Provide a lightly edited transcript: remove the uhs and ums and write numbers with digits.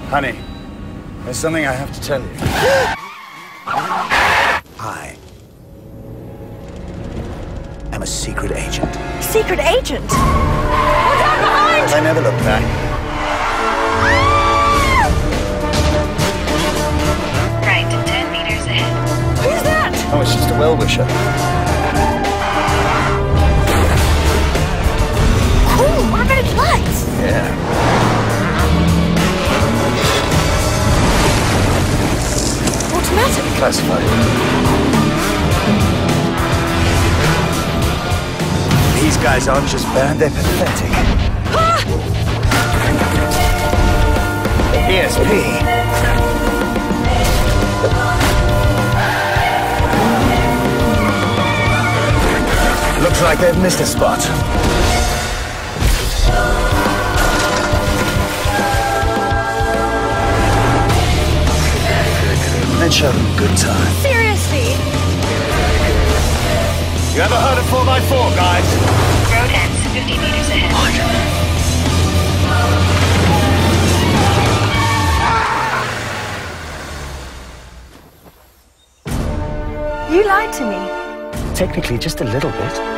Honey, there's something I have to tell you. I am a secret agent. Secret agent? Look out behind! I never look back. Right, 10 meters ahead. Who's that? Oh, it's just a well-wisher. Cool, automatic lights. Yeah. Automatic. Classified. These guys aren't just bad, they're pathetic. Ah! ESP. Looks like they've missed a spot. And show them a good time. Seriously? You ever heard of 4x4, guys? Road ends 50 meters ahead. You lied to me. Technically, just a little bit.